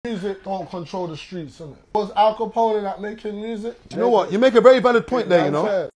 Music don't control the streets, innit? Was Al Capone that making music? You know what? You make a very valid point there, you know.